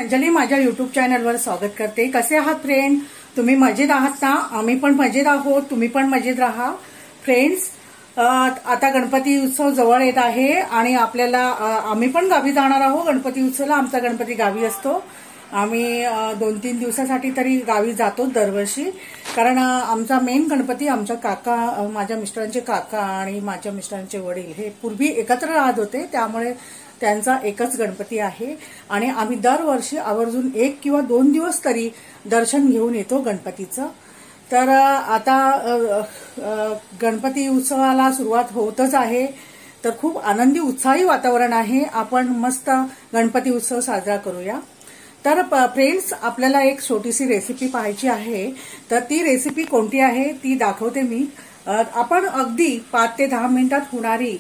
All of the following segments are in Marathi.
अंजली माझ्या युट्यूब चॅनलवर स्वागत करते। कसे आहात फ्रेंड? तुम्ही मजेत आहात ना? आम्ही पण मजेत आहोत, तुम्ही पण मजेत राहा फ्रेंड्स। आता गणपती उत्सव जवळ येत आहे आणि आपल्याला आम्ही पण गावी जाणार आहोत गणपती उत्सवाला। आमचा गणपती गावी असतो, आम्ही 2-3 दिवसासाठी तरी गावी जातो दरवर्षी, कारण आमचा मेन गणपती आमच्या काका, माझ्या मिस्टरांचे काका आणि माझ्या मिस्टरांचे वडील हे पूर्वी एकत्र राहत होते, त्यामुळे त्यांचा एकच गणपती आहे आणि आम्ही दरवर्षी आवर्जून 1 किंवा 2 दिवस तरी दर्शन घेऊन येतो गणपतीचं। तर आता गणपती उत्सवाला सुरुवात होतच आहे, तर खूप आनंदी उत्साही वातावरण आहे। आपण मस्त गणपती उत्सव साजरा करूया। तर फ्रेंड्स, आपल्याला एक छोटीशी रेसिपी पाहायची आहे, तर ती रेसिपी कोणती आहे ती दाखवते मी। आपण अगदी 5 ते 10 मिनिटात होणारी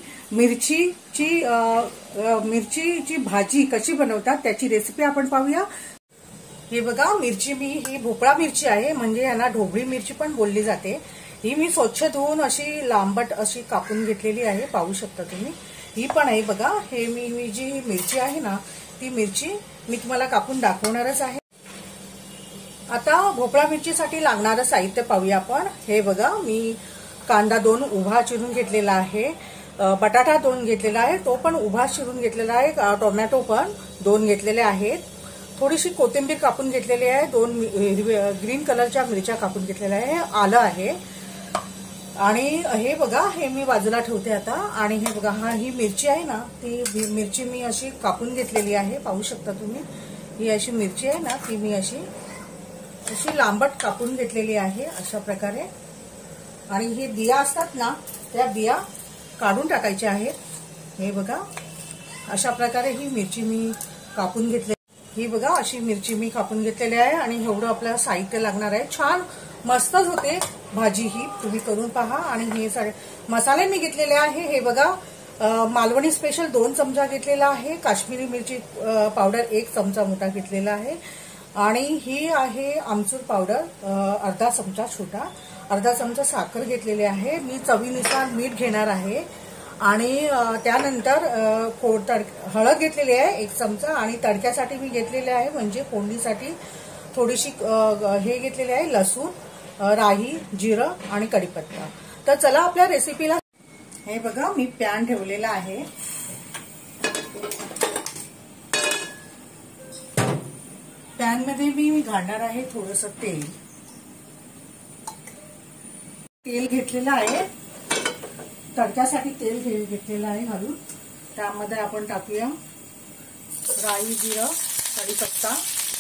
मिरचीची भाजी कशी बनवतात त्याची रेसिपी आपण पाहूया। हे बघा, मिरची ही भोपळा मिरची आहे, म्हणजे यांना ढोबळी मिरची पण बोलली जाते। ही मी स्वच्छ धुवून अशी लांबट अशी कापून घेतलेली आहे, पाहू शकता तुम्ही। ही पण आहे बघा, हे मी जी मिरची आहे ना, ती मिरची मी तुम्हाला कापून दाखवणारच आहे। आता भोपळा मिरचीसाठी लागणारं साहित्य पाहूया आपण। हे बघा, मी कांदा 2 उभा चिरून घेतलेला आहे, बटाटा 2 घेतलेला आहे, तो पण उभा चिरून घेतलेला आहे, टोमॅटो पण 2 घेतलेले आहेत, थोडीशी कोथिंबीर कापून घेतलेली आहे, 2 ग्रीन कलरच्या मिरच्या कापून घेतलेल्या आहे, आलं आहे आणि हे बघा, हे मी बाजूला ठेवते आता। आणि हे बघा, ही मिरची आहे ना, ती मिरची मी अशी कापून घेतलेली आहे, पाहू शकता तुम्ही। ही अशी मिरची आहे ना, ती मी अशी लांबट कापून घेतलेली आहे अशा प्रकारे। आणि ही बिया असतात ना, त्या बिया काढून टाकायच्या आहेत। हे बघा, अशा प्रकारे ही मिरची मी कापून घेतली। ही बघा, अशी मिरची मी कापून घेतलेली आहे आणि एवढं आपल्याला साहित्य लागणार आहे। छान मस्तच होते भाजी ही, तुम्ही करून पहा। आणि हे सारे मसाले मी घेतलेले आहे। हे बघा, मालवणी स्पेशल 2 चमचा घेतलेला आहे, काश्मीरी मिरची पावडर 1 चमचा मोठा घेतलेला आहे, आणि ही आहे आमचूर पावडर अर्धा चमचा छोटा, अर्धा चमचा साखर घेतलेली आहे, मी चवीनुसार मीठ घेणार आहे, आणि त्यानंतर हळद घेतलेली आहे 1 चमचा, आणि तडक्यासाठी मी घेतलेले आहे, म्हणजे फोडणीसाठी थोडीशी हे घेतलेले आहे, लसूण, राई, जिरं आणि कढीपत्ता। तर चला आपल्या रेसिपीला। हे बघा, मी पॅन ठेवलेला आहे, पॅन मध्ये मी घालणार आहे थोडंसं तेल घेतलेलं आहे, तडक्यासाठी तेल घेतलेलं आहे घालून। त्यामध्ये आपण टाकूया राई, जिरं, कढीपत्ता,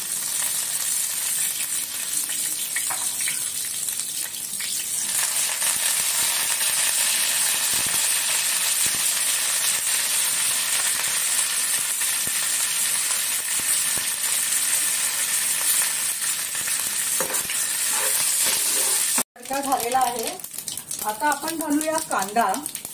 झालेला आहे। आता आपण घालूया कांदा,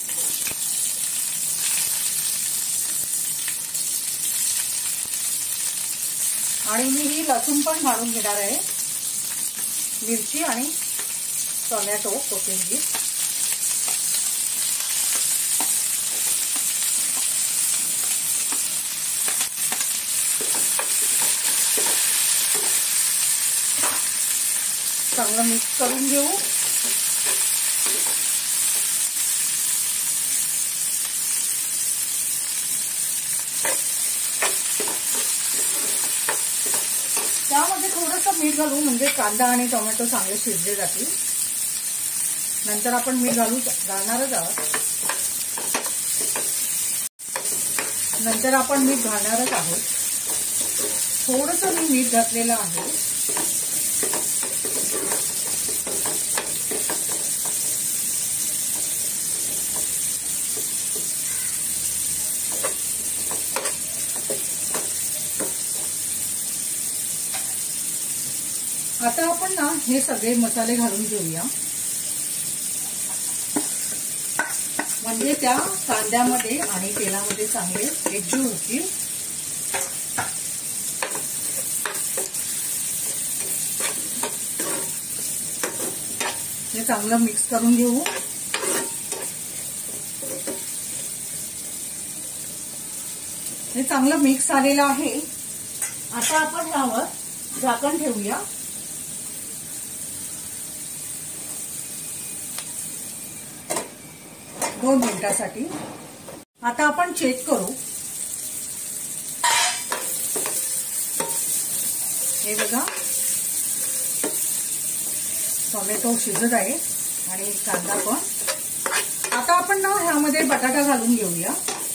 आणि मी ही लसूण पण घालून घेणार आहे, मिरची आणि टोमॅटो, कोथिंबीर। चांगलं मिक्स करून घेऊ। त्यामध्ये थोडंसं मीठ घालू, म्हणजे कांदा आणि टोमॅटो चांगले शिजले जातील। नंतर आपण मीठ घालणारच आहोत, नंतर आपण मीठ घालणारच आहोत। थोडंसं मी मीठ घातलेलं आहे। आता आपण ना हे सगळे मसाले घालून घेऊया, म्हणजे त्या कांद्यामध्ये आणि तेलामध्ये चांगले एकजीव होतील। हे चांगलं मिक्स करून घेऊ। हे चांगलं मिक्स झालेलं आहे। आता आपण यावर झाकण ठेवूया. दोन मिनिटासाठी. आता आपण चेक करू. हे बघा, टोमॅटो शिजत आहे आणि कांदा पण. आता आपण ना ह्यामध्ये बटाटा घालून घेऊया.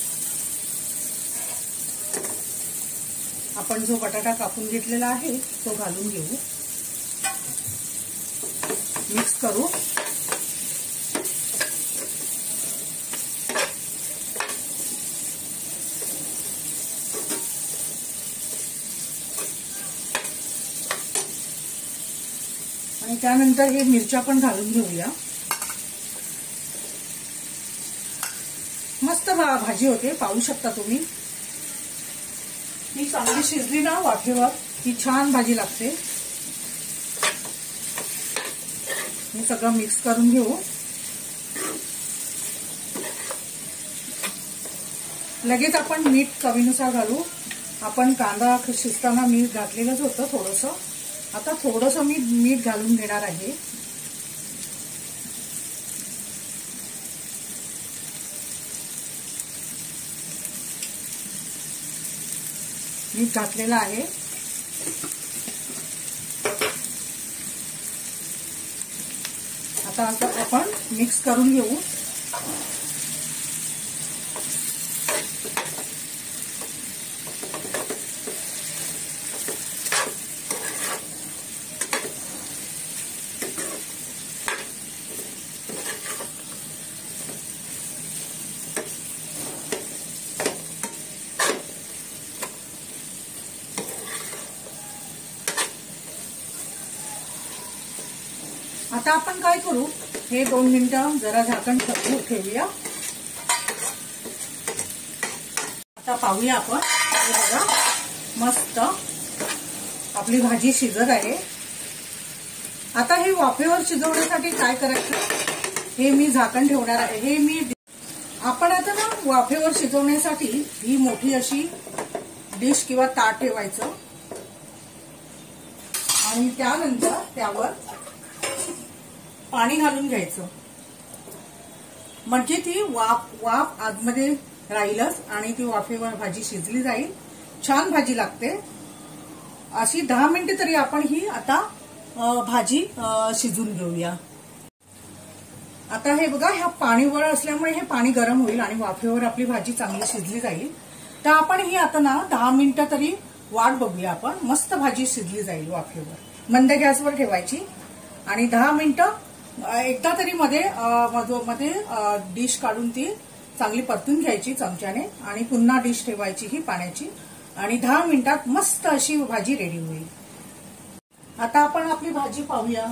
आपण जो बटाटा कापून घेतलेला आहे तो घालून घेऊ. मिक्स करू. आणि त्यानंतर हे मिरच्या पण घालून घेऊया. मस्त भाजी होते, पाहू शकता तुम्ही. ही चांगली शिजली ना वाफेवर ही छान भाजी लागते. हे सगळं मिक्स करून घेऊ. लगेच आपण मीठ चवीनुसार घालू. आपण कांदा शिजताना मीठ घातलेलंच होतं थोडंसं. आता थोडंसं मी मीठ घालून घेणार आहे. मीठ घातलेलं आहे. आता आपण मिक्स करून घेऊ. आता आपण काय करू, हे 2 मिनिटं जरा झाकण ठेवूया. आता पाहूया आपण. हे बघा, मस्त आपली भाजी शिजत आहे. आता हे वाफेवर शिजवण्यासाठी काय करायचं, हे मी झाकण ठेवणार आहे. हे मी आपण आता ना वाफेवर शिजवण्यासाठी ही मोठी अशी डिश किंवा ताट ठेवायचं आणि त्यानंतर त्यावर पाणी घालून घ्यायचं. म्हणजे ती वाफ आतमध्ये राहीलच आणि ती वाफेवर भाजी शिजली जाईल. छान भाजी लागते. अशी 10 मिनिटे तरी आपण ही आता भाजी शिजून घेऊया. आता हे बघा, ह्या पाणीवर असल्यामुळे हे पाणी गरम होईल आणि वाफेवर आपली भाजी चांगली शिजली जाईल. तर आपण ही आता ना 10 मिनिटं तरी वाट बघूया आपण. मस्त भाजी शिजली जाईल वाफेवर. मंद गॅसवर ठेवायची आणि 10 मिनिटं एकदा तरी मध्ये डिश काढून ती चांगली परतून घ्यायची चमच्याने आणि पुन्हा डिश ठेवायची ही पाण्याची आणि 10 मिनिटात मस्त अशी भाजी रेडी होईल. आता आपण आपली भाजी पाहूया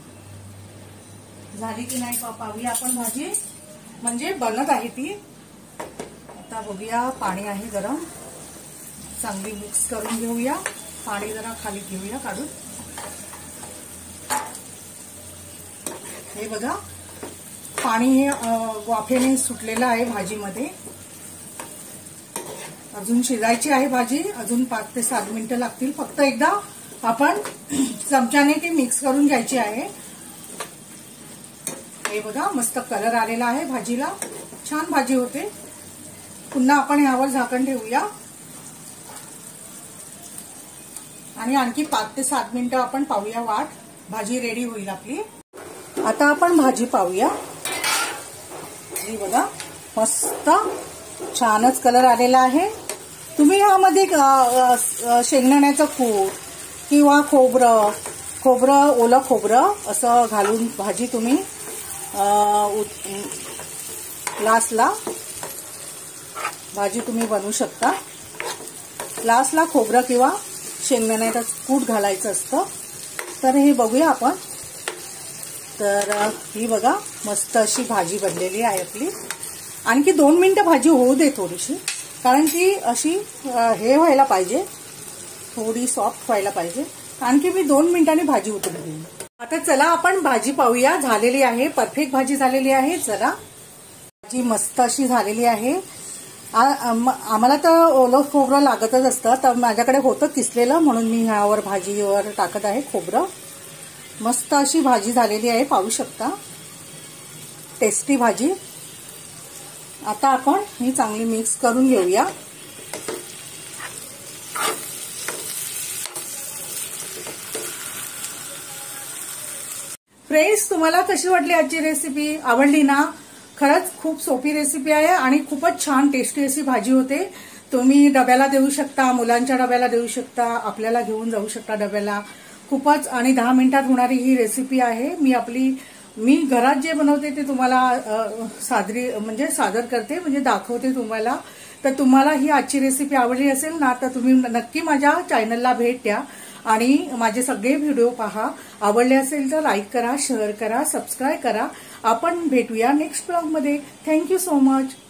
झाली की नाही. पाहूया आपण भाजी, म्हणजे बनत आहे ती. आता बघूया, पाणी आहे गरम. चांगली मिक्स करून घेऊया. पाणी जरा खाली घेऊया काढून. हे बघा, पाणी हे वाफेने सुटलेलं आहे भाजीमध्ये. अजून शिजायची आहे भाजी. अजून 5 ते 7 मिनिटं लागतील. फक्त एकदा आपण चमच्याने ती मिक्स करून घ्यायची आहे. हे बघा, मस्त कलर आलेला आहे भाजीला. छान भाजी होते. पुन्हा आपण यावर झाकण ठेवूया आणि आणखी 5 ते 7 मिनिटं आपण पाहूया वाट. भाजी रेडी होईल आपली. आता आपण भाजी पाहूया. हे बघा, मस्त छानच कलर आलेला आहे. तुम्ही ह्यामध्ये शेंगदाण्याचं कूट किंवा ओलं खोबरं असं घालून भाजी तुम्ही लास्टला भाजी तुम्ही बनवू शकता. लास्टला खोबरं किंवा शेंगदाण्याचं कूट घालायचं असतं. तर हे बघूया आपण. तर ही बघा, मस्त अशी भाजी बनलेली आहे आपली. आणखी 2 मिनिटं भाजी होऊ दे थोडीशी, कारण ती अशी हे व्हायला पाहिजे, थोडी सॉफ्ट व्हायला पाहिजे. आणखी मी 2 मिनिटांनी भाजी उतरून घेईन. आता चला आपण भाजी पाहूया. झालेली आहे, परफेक्ट भाजी झालेली आहे. चला, भाजी मस्त अशी झालेली आहे. आम्हाला तर ओलं खोबरं लागतच असतं, तर माझ्याकडे होतं किसलेलं म्हणून मी ह्यावर भाजीवर टाकत आहे खोबरं. मस्त अशी भाजी झालेली आहे, पाहू शकता. टेस्टी भाजी. आता आपण ही चांगली मिक्स करून घेऊया. फ्रेंड्स, तुम्हाला कशी वाटली आजची रेसिपी? आवडली ना? खरंच खूप सोपी रेसिपी आहे आणि खूपच छान टेस्टी अशी भाजी होते. तुम्ही डब्याला देऊ शकता, मुलांच्या डब्याला देऊ शकता, आपल्याला घेऊन जाऊ शकता डब्याला. खूपच आणि 10 मिनिटात होणारी ही रेसिपी आहे. मी घरात जे बनवते ते तुम्हाला सादर करते, म्हणजे दाखवते तुम्हाला. तर तुम्हाला ही आजची रेसिपी आवडली असेल ना, तर तुम्ही नक्की माझ्या चॅनलला भेट द्या आणि माझे सगळे व्हिडिओ पहा. आवडले असेल तर लाईक करा, शेअर करा, सबस्क्राईब करा. आपण भेटूया नेक्स्ट ब्लॉगमध्ये. Thank you so much.